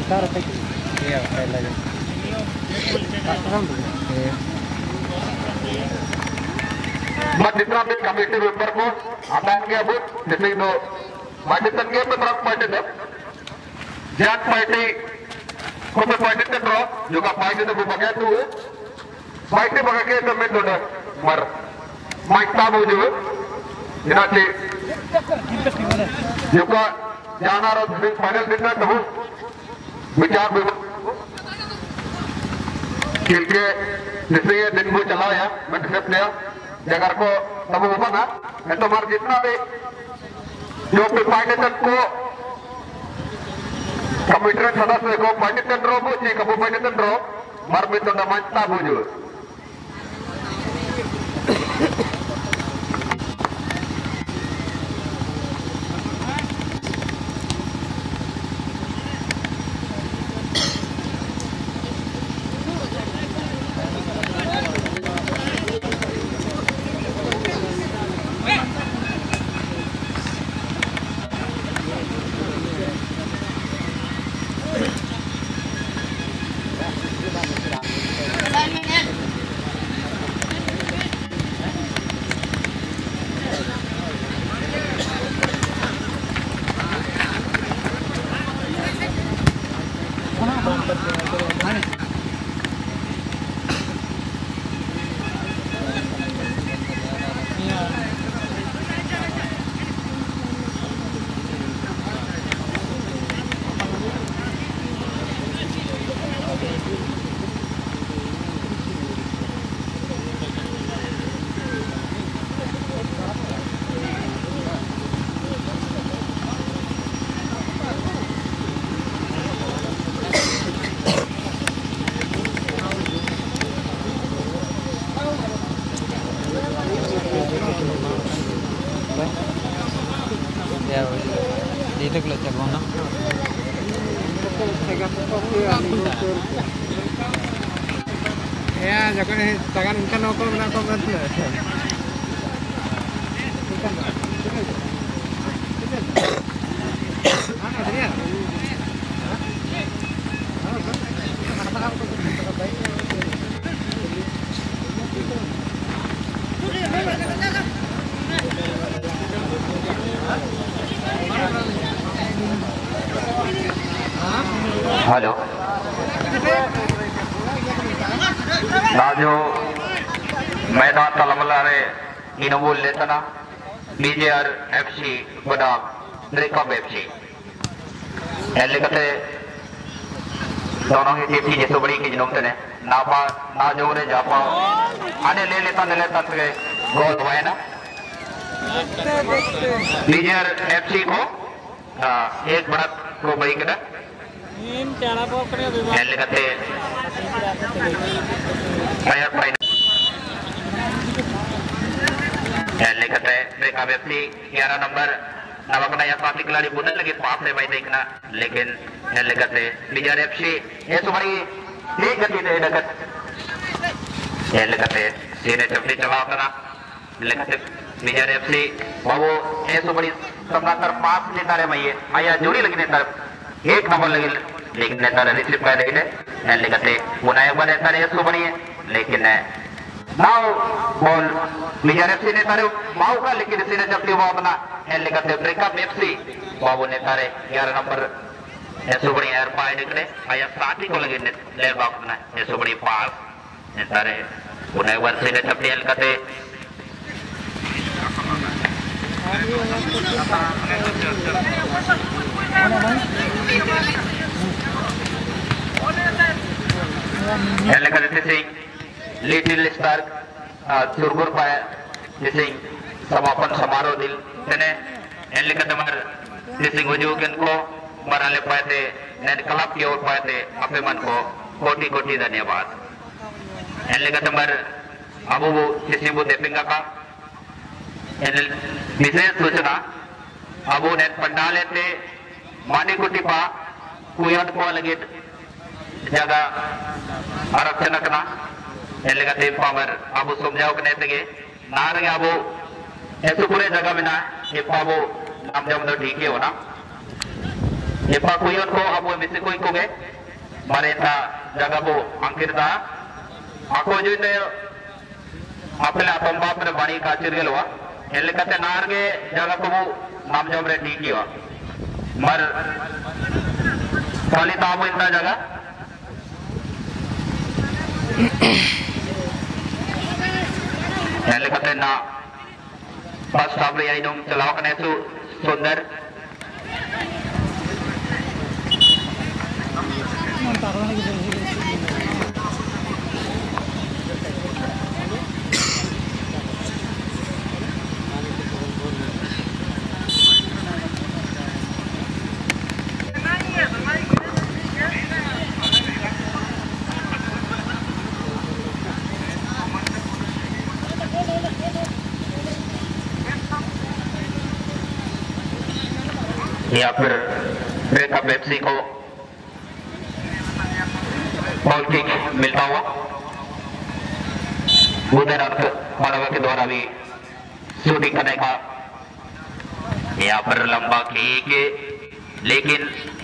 जितना भी committee member को हटाया गया वो जैसे तो वाइटन के में ब्रॉक पार्टी दे जाट पार्टी को में पार्टी के ड्रॉ जो का पार्टी तो बगैर तो है पार्टी बगैर के तो में तो मर माइक ताबू जो इनाचे जो का जाना रो फाइनल दिन में तो विचार खेल के जैसे ये दिन वो चला है मैं डिस्कस लिया जगह को तब वो बना मैं तो मार जितना भी जो भी पार्टीशन को कमिटी सदस्य को पार्टीशन ड्रॉ पूछी कब पार्टीशन ड्रॉ मर में तो नमस्ता बुझो Ya, jangan tangan kan aku nak kau berarti. Hello Raju मैदान तलमला रे इनवोल लेतना बीजेआर एफसी बड़ा रिकॉब एफसी ऐले कते दोनों ही टीम की जैसे बड़ी की जनों ने नापा ना जो रे जापा आने ले लेता थे गोल हुआ ना बीजेआर एफसी को एक बड़ा को बड़ी कदा ऐले कते Bayar poin. ऐले कते ब्रेक अवेपली 11 नंबर नवकना या साथी खिलाड़ी बुने लगे पास में भाई देखना लेकिन ऐले कते बीजेआर एफसी ये सुबह एक गति दे डकत ऐले कते सीने चपली चला अपना लेकिन बीजेआर एफसी वो ये सुबह सबना तरफ पास लेता रहे मैं ये आया जोड़ी लगी नेता एक नंबर लगी लेकिन नेता रिसीव कर रही है लेकिन वो नया बने तारे ये सुबह है लेकिन नाउ बॉल बीजेआर एफसी ने तारे माउ का लेकिन इसी ने जब वो अपना लेकिन ब्रेकअप एफसी बाबू ने तारे 11 नंबर ये सुबह एयर पाए निकले आया साथी को लगे ले बॉक्स में ये सुबह पास ने तारे वो नया वन से ने जब लेकते लिटिल स्टार चुरगुर पाया जैसे समापन समारोह दिल तेने जैसे वजूगन को मराले पाए थे नैन क्लब की ओर पाए थे अपने मन को कोटि कोटि धन्यवाद अबू जैसे वो देपिंगा का विशेष सूचना अबू ने पंडाले थे मानी कुटी पा कुयत को लगे जगह आरक्षण करना ऐले पावर अबू समझाओ कने तेगे नारगे अबू ऐसे पूरे जगह में ना ये पावो नाम जम तो ठीक है हो ना Jepa kuyon ko abu misi ko ikuge marenta jaga bu angkirda ako joine apela tomba पर bani kacir gelwa elle kate narge jaga ko bu nam jomre tikiwa mar kali tamu inda jaga elle kate na pas tabri aidum चलाओ कने सु सुंदर या फिर breakup Pepsi को ball kick मिलता हुआ उधर मालवा के द्वारा भी शूटिंग करने का यहाँ पर लंबा किक लेकिन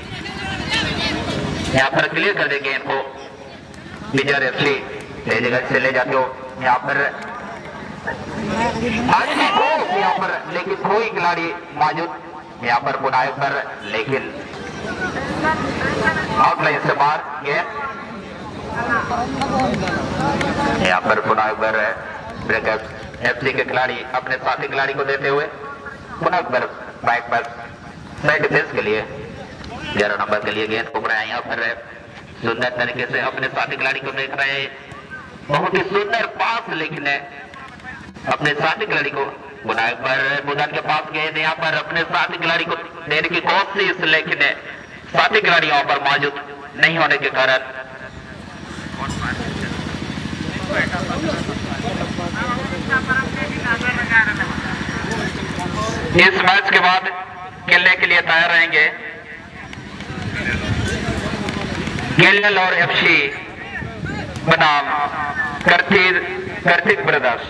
यहाँ पर क्लियर कर देंगे इनको विजय रेफरी जगह से ले जाते हो यहाँ पर यहाँ पर लेकिन कोई खिलाड़ी मौजूद यहाँ पर बुनाई पर लेकिन आउटलाइन से बाहर गए यहाँ पर बुनाई पर ब्रेकअप एफसी के खिलाड़ी अपने साथी खिलाड़ी को देते हुए बुनाई पर बैक पर साइड डिफेंस के लिए 11 नंबर के लिए गेंद घूम रहे हैं। यहाँ पर सुंदर तरीके से अपने साथी खिलाड़ी को देख रहे हैं, बहुत ही सुंदर पास लेकिन अपने साथी खिलाड़ी को बुनाई पर बुधन के पास गए थे। यहाँ पर अपने साथी खिलाड़ी को देने की कोशिश लेकिन साथी खिलाड़ी यहाँ पर मौजूद नहीं होने के कारण इस मैच के बाद खेलने के लिए तैयार रहेंगे गेल और एफसी बनाम Kartik brothers.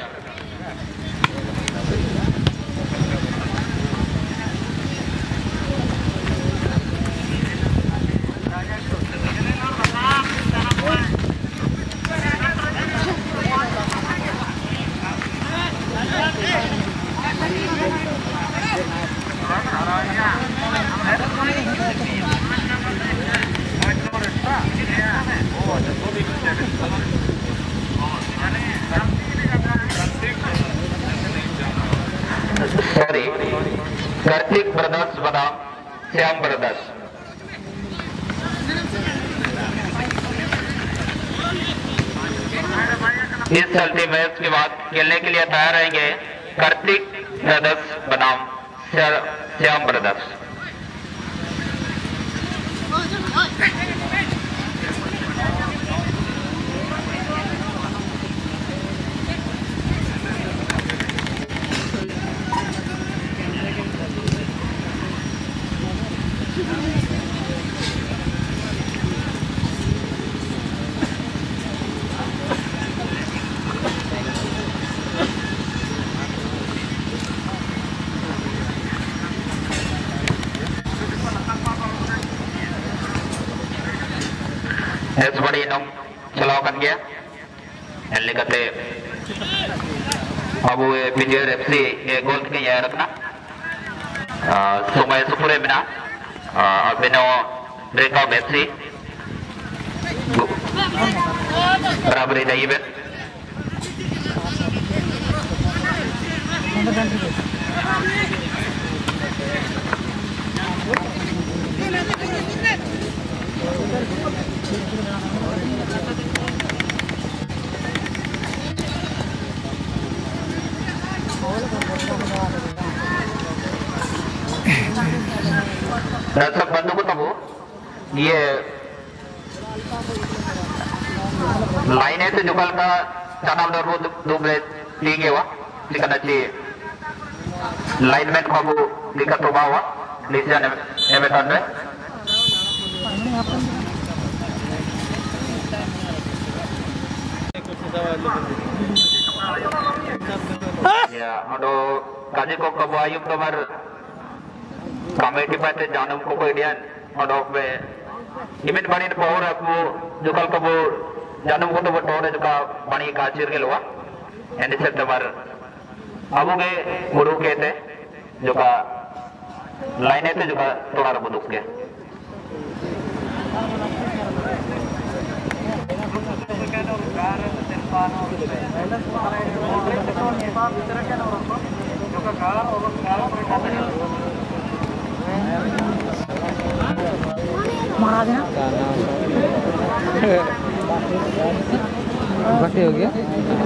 Sorry, Kartik brothers बनाम श्याम ब्रदर्स। इस चलती मैच के बाद खेलने के लिए तैयार रहेंगे कार्तिक ब्रदर्स बनाम Shyam brothers. Es body nung celakan dia, yang kata abu PJR FC gol ke ya rakna, Sungai Supure mina, beno Breakout FC, berabari dah event. दर्शक बंधु को तबो ये लाइने से जुगल का चनाम दर वो दूसरे ठीक है वा दिखना चाहिए लाइनमेंट को वो दिक्कत होगा हुआ नीचे ने एमेथन में ya ado kaji ko kabu ayub nomor kami di pada janum ko kemudian odok be imin bani de power aku jukal kabu janum ko to tore juga bani kacir ke loa ini September abu ke guru ke te juga lain itu juga keluar buduk ke बाकी हो गया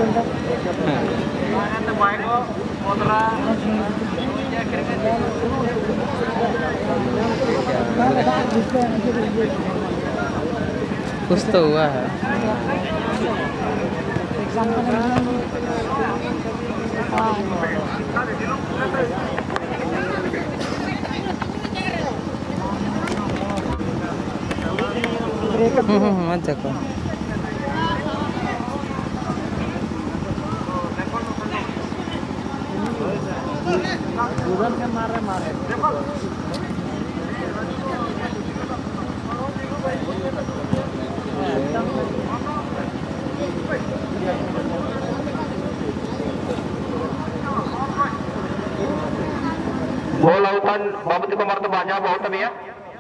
कुछ तो हुआ है मत देखो Gol lautan babut ko martaba nya बहुत भैया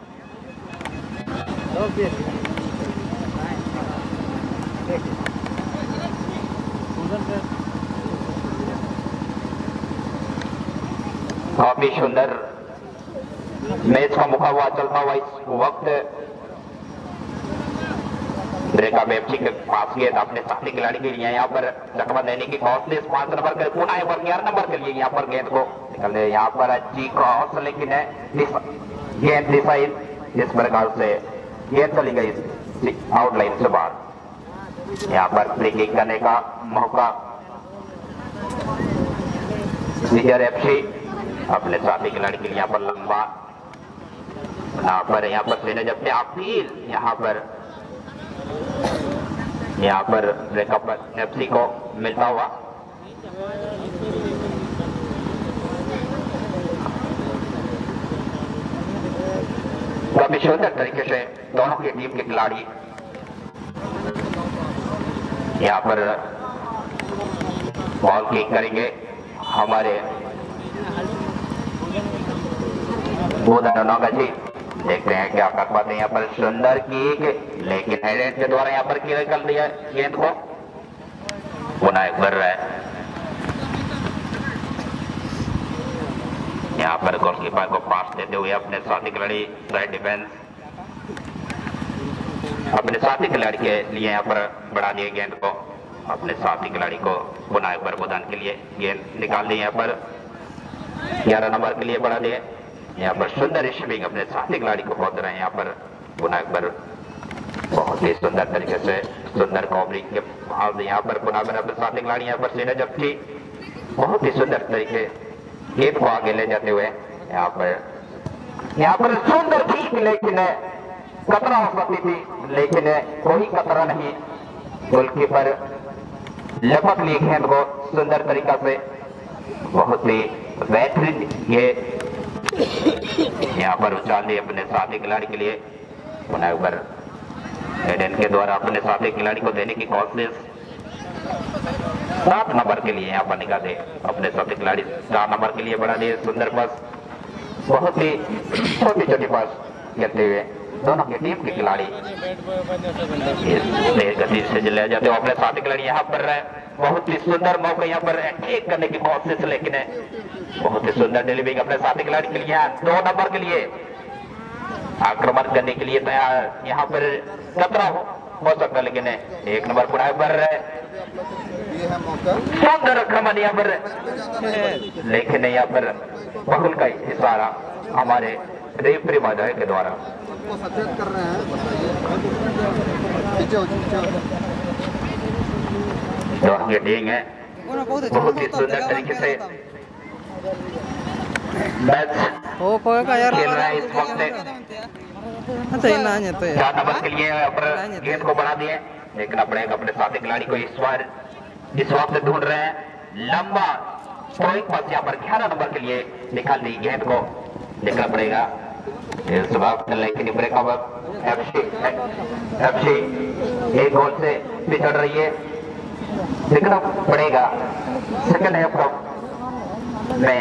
काफी सुंदर मैच का मुखा हुआ चलता हुआ इस वक्त ब्रेका बेपची के पास गए अपने साथी खिलाड़ी के लिए यहाँ पर जख्मा देने की क्रॉस ने 5 नंबर के पुनः 11 नंबर के लिए यहाँ पर गेंद को निकलने यहाँ पर अच्छी क्रॉस लेकिन गेंद डिसाइड इस प्रकार से गेंद चली गई आउटलाइन से बाहर यहाँ पर फ्री किक करने का मौका एफसी अपने साथी खिलाड़ी के लिए यहाँ पर लंबा यहाँ पर सेना जब अपील यहाँ पर ब्रेकअप एफसी को मिलता हुआ काफी सुंदर तरीके से दोनों की टीम के खिलाड़ी यहाँ पर बॉल किक करेंगे हमारे जी देखते हैं क्या कर पाते हैं यहाँ पर सुंदर किक लेकिन हेडेड के द्वारा यहाँ पर क्लियर कर दिया गेंद को पुनः एक बार यहाँ पर गोलकीपर को पास देते हुए अपने साथी खिलाड़ी साइड डिफेंस अपने साथी खिलाड़ी के लिए यहाँ पर बढ़ा दिए गेंद को अपने साथी खिलाड़ी को पुनः एक बार गोदान के लिए गेंद निकाल दिए यहाँ पर 11 नंबर के लिए बढ़ा दिए यहाँ पर सुंदर रिसीविंग अपने साथी खिलाड़ी को पहुंच रहे हैं यहाँ पर पुनः एक बार बहुत ही सुंदर तरीके से सुंदर कवरिंग के बाद यहाँ पर पुनः अपने साथी खिलाड़ी यहाँ पर सीने जबकि बहुत ही सुंदर तरीके गेंद को आगे ले जाते हुए यहाँ पर सुंदर किक लेकिन खतरा हो सकती थी लेकिन कोई खतरा नहीं गोलकीपर लपक लिए गेंद को सुंदर तरीका से बहुत ही बेहतरीन ये यहाँ पर उछाल दिए अपने साथी खिलाड़ी के लिए पुनः ऊपर एडन के द्वारा अपने साथी खिलाड़ी को देने की कोशिश 7 नंबर के लिए यहाँ पर निकाले अपने साथी खिलाड़ी 4 नंबर के लिए बढ़ा दिए सुंदर पास बहुत ही छोटी छोटी पास खेलते हुए दोनों की टीम के खिलाड़ी गति से ले जाते अपने साथी खिलाड़ी यहाँ पर बहुत ही सुंदर मौका यहाँ पर एक करने की कोशिश लेकिन बहुत ही सुंदर डिलीवरी अपने साथी खिलाड़ी के लिए 2 नंबर के लिए आक्रमण करने के लिए तैयार यहाँ पर खतरा हो सकता लेकिन 1 नंबर पुनः पर सुंदर आक्रमण यहाँ पर लेकिन यहाँ पर बहुल का इशारा हमारे रेफरी महोदय के द्वारा सचेत कर रहे हैं बहुत ही सुंदर तरीके से मैच खेल रहा है इस वक्त 4 नंबर के लिए गेंद को बढ़ा दिए देखना पड़ेगा अपने साथी खिलाड़ी को इस वक्त ढूंढ रहे हैं लंबा थ्रोइंग पास यहाँ पर 11 नंबर के लिए निकाल दी गेंद को देखना पड़ेगा इस वक्त लेकिन ब्रेकअप एफसी एक गोल से पिछड़ रही है। देखना पड़ेगा सेकंड हाफ में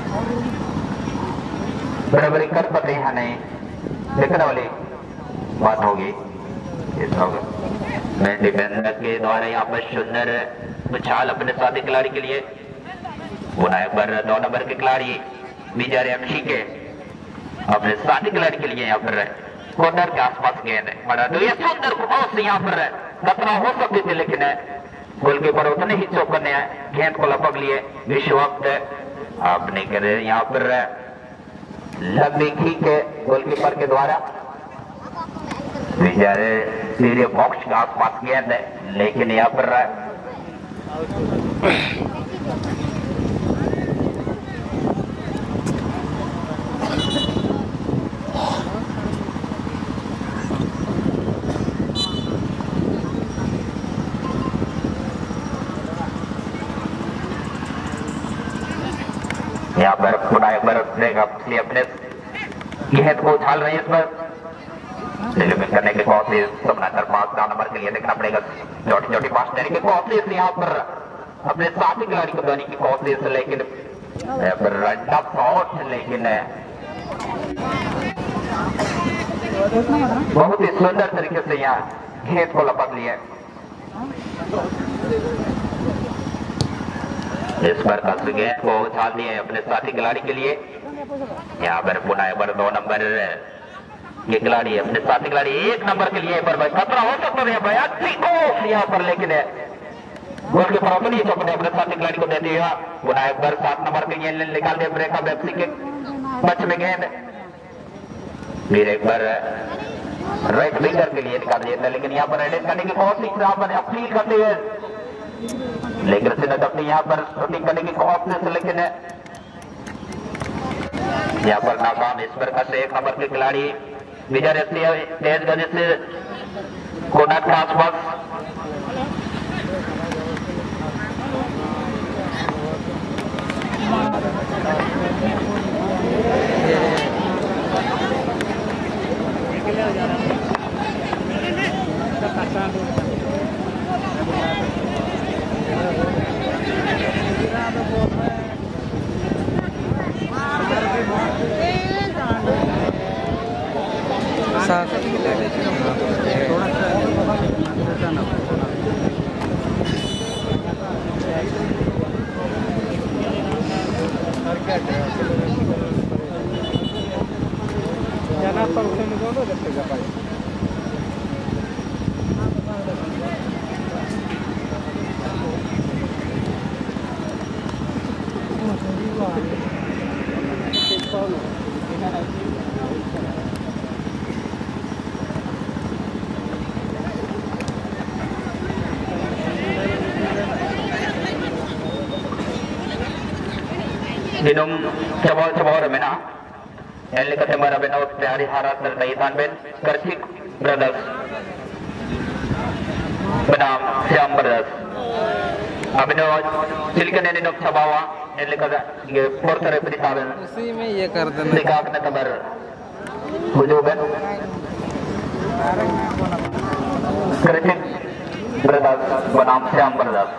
बराबरी कर पाते हैं नहीं, देखने वाली बात होगी। इस वक्त मैं डिफेंडर के द्वारा यहाँ पर सुंदर उछाल अपने साथी खिलाड़ी के लिए बुनाए पर 2 नंबर के खिलाड़ी विजय एफसी के अपने साथी खिलाड़ी के लिए यहाँ पर कॉर्नर के आसपास गेंद बड़ा तो ये सुंदर क्रॉस यहाँ पर खतरा हो सकती थी, लेकिन गोलकीपर उतने ही चौकन ने गेंद को लपक लिए। इस वक्त आपने करे यहाँ पर लंबी खींच के गोलकीपर के द्वारा विजय सीधे बॉक्स के आसपास गेंद है, लेकिन यहाँ पर यहाँ पर पुनः एक बार अपने गेंद को उछाल रही है। इस पर एलिमिनेट करने के कोशिश समानांतर पास 2 नंबर के लिए देखना पड़ेगा। छोटी छोटी पास देने की कोशिश यहाँ पर अपने साथी खिलाड़ी को देने की कोशिश, लेकिन लेकिन बहुत ही सुंदर तरीके से यहाँ गेंद को लपक लिया। इस पर गेंद को उछाल दिए अपने साथी खिलाड़ी के लिए। यहाँ पर पुनः एक बार 2 नंबर के खिलाड़ी अपने साथी खिलाड़ी 1 नंबर के लिए पर खतरा हो सकता है यहाँ पर, लेकिन गोल के पर नहीं अपने साथी खिलाड़ी को दे दिया। पुनः एक बार 7 नंबर के गेंद निकाल दिया ब्रेकअप एफसी के पक्ष में गेंद, फिर एक बार राइट विंगर के लिए निकाल दिया, लेकिन यहाँ पर एडिट करने की कोशिश यहाँ पर अपील करते हैं, लेकिन सिन्नत अपनी यहाँ पर शूटिंग करने की कोशिश, लेकिन यहाँ पर नाकाम। इस पर से 1 नंबर के खिलाड़ी विजय तेज गति से कोर्नर के आसपास Minum cabal-cabal remena. Yang lekat tempat benau dari harat terkaitan ben Kersik Brothers. Benam Siam Brothers. Abino silakan ini nok cabawa. Yang lekat ये porter beritahuan. उसी में ये कर देना। Sikap nak kabar. Hujung ben. Kersik Brothers benam Siam Brothers.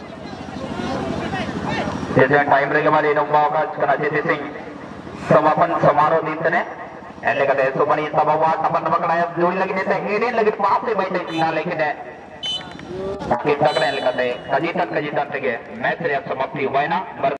जैसे time रहेगा हमारे Innova का कना जैसे सिंह समापन समारोह दिन ने ऐसे कहते हैं सुपनी सभावा तपन पकड़ाया जोड़ी लगी नहीं तो एडी लगी पाप से बैठे ना, लेकिन है कि तक कहते हैं कजी तक के मैच समाप्ति हुआ है ना।